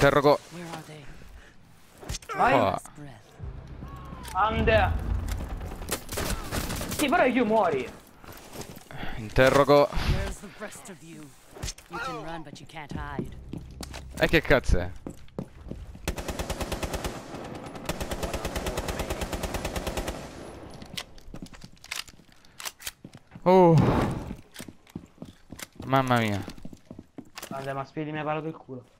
Interrogo. Where are they? Vai. Oh. Breath. Ande. Sì, però io muori. Interrogo. Where's the rest of you? You can run, but you can't hide. E che cazzo è? Mamma mia. Ande, ma Speedy mi ha parato il culo.